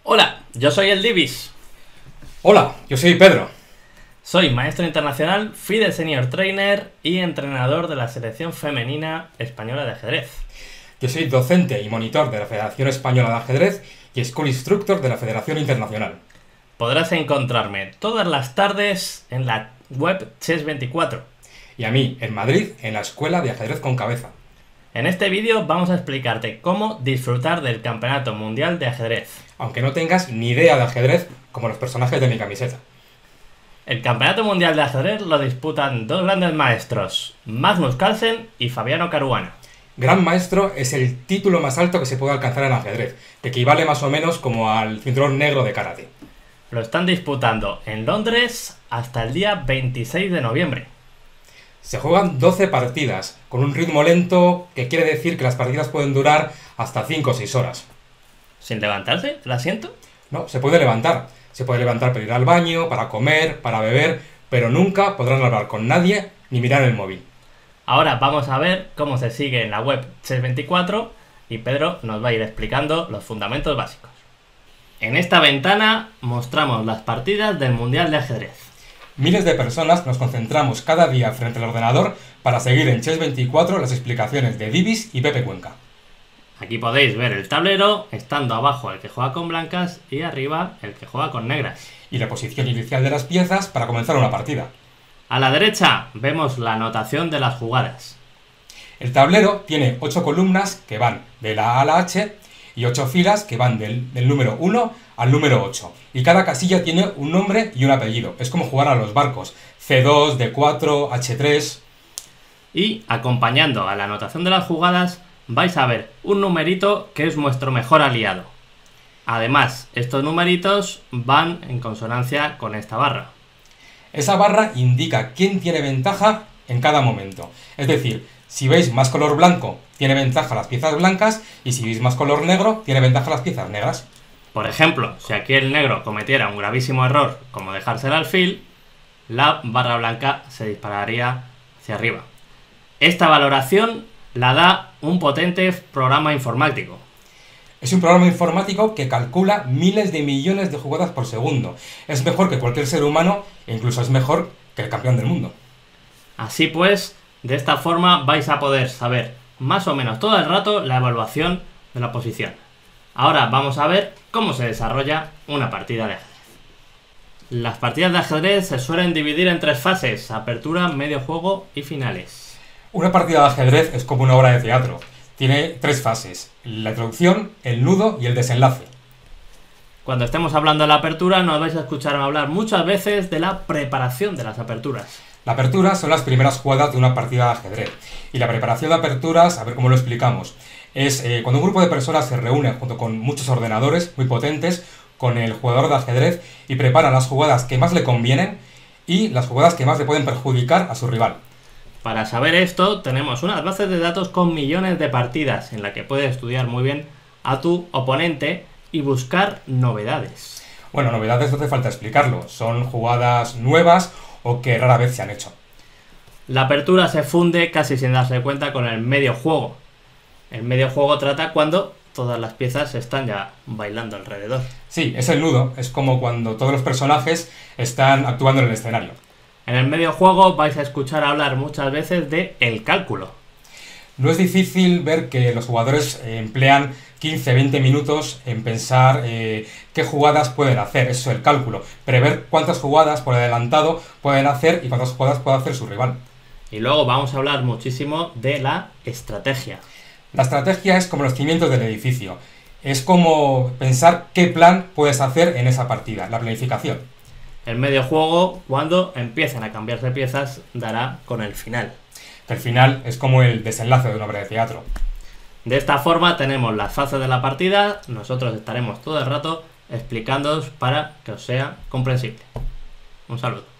Hola, yo soy el Divis. Hola, yo soy Pedro. Soy maestro internacional, FIDE Senior Trainer y entrenador de la selección femenina española de ajedrez. Yo soy docente y monitor de la Federación Española de Ajedrez y School Instructor de la Federación Internacional. Podrás encontrarme todas las tardes en la web Chess24. Y a mí, en Madrid, en la Escuela de Ajedrez con Cabeza. En este vídeo vamos a explicarte cómo disfrutar del Campeonato Mundial de Ajedrez. Aunque no tengas ni idea de ajedrez, como los personajes de mi camiseta. El Campeonato Mundial de Ajedrez lo disputan dos grandes maestros, Magnus Carlsen y Fabiano Caruana. Gran Maestro es el título más alto que se puede alcanzar en ajedrez, que equivale más o menos como al cinturón negro de karate. Lo están disputando en Londres hasta el día 26 de noviembre. Se juegan 12 partidas, con un ritmo lento que quiere decir que las partidas pueden durar hasta 5 o 6 horas. ¿Sin levantarse del asiento? No, se puede levantar. Se puede levantar para ir al baño, para comer, para beber, pero nunca podrán hablar con nadie ni mirar el móvil. Ahora vamos a ver cómo se sigue en la web Chess24 y Pedro nos va a ir explicando los fundamentos básicos. En esta ventana mostramos las partidas del Mundial de Ajedrez. Miles de personas nos concentramos cada día frente al ordenador para seguir en Chess24 las explicaciones de Divis y Pepe Cuenca. Aquí podéis ver el tablero, estando abajo el que juega con blancas y arriba el que juega con negras. Y la posición inicial de las piezas para comenzar una partida. A la derecha vemos la anotación de las jugadas. El tablero tiene 8 columnas que van de la A a la H y 8 filas que van del número 1 al número 8. Y cada casilla tiene un nombre y un apellido. Es como jugar a los barcos. C2, D4, H3... Y acompañando a la anotación de las jugadas vais a ver un numerito que es vuestro mejor aliado. Además, estos numeritos van en consonancia con esta barra. Esa barra indica quién tiene ventaja en cada momento. Es decir, si veis más color blanco, tiene ventaja las piezas blancas, y si veis más color negro, tiene ventaja las piezas negras. Por ejemplo, si aquí el negro cometiera un gravísimo error, como dejarse el alfil, la barra blanca se dispararía hacia arriba. Esta valoración la da un potente programa informático. Es un programa informático que calcula miles de millones de jugadas por segundo. Es mejor que cualquier ser humano e incluso es mejor que el campeón del mundo. Así pues, de esta forma vais a poder saber más o menos todo el rato la evaluación de la posición. Ahora vamos a ver cómo se desarrolla una partida de ajedrez. Las partidas de ajedrez se suelen dividir en 3 fases: apertura, medio juego y finales. Una partida de ajedrez es como una obra de teatro. Tiene 3 fases: la introducción, el nudo y el desenlace. Cuando estemos hablando de la apertura nos vais a escuchar hablar muchas veces de la preparación de las aperturas. La apertura son las primeras jugadas de una partida de ajedrez. Y la preparación de aperturas, a ver cómo lo explicamos, es cuando un grupo de personas se reúne junto con muchos ordenadores muy potentes con el jugador de ajedrez y preparan las jugadas que más le convienen y las jugadas que más le pueden perjudicar a su rival. Para saber esto, tenemos unas bases de datos con millones de partidas en la que puedes estudiar muy bien a tu oponente y buscar novedades. Bueno, novedades no hace falta explicarlo, son jugadas nuevas o que rara vez se han hecho. La apertura se funde casi sin darse cuenta con el medio juego. El medio juego trata cuando todas las piezas están ya bailando alrededor. Sí, es el nudo, es como cuando todos los personajes están actuando en el escenario. En el medio juego vais a escuchar hablar muchas veces de el cálculo. No es difícil ver que los jugadores emplean 15-20 minutos en pensar qué jugadas pueden hacer. Eso es el cálculo. Prever cuántas jugadas por adelantado pueden hacer y cuántas jugadas puede hacer su rival. Y luego vamos a hablar muchísimo de la estrategia. La estrategia es como los cimientos del edificio. Es como pensar qué plan puedes hacer en esa partida, la planificación. El medio juego, cuando empiezan a cambiarse piezas, dará con el final. El final es como el desenlace de una obra de teatro. De esta forma tenemos las fases de la partida, nosotros estaremos todo el rato explicándoos para que os sea comprensible. Un saludo.